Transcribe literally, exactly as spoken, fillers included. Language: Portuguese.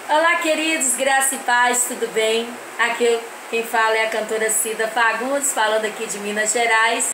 Olá, queridos, graça e paz, tudo bem? Aqui quem fala é a cantora Cida Fagundes, falando aqui de Minas Gerais.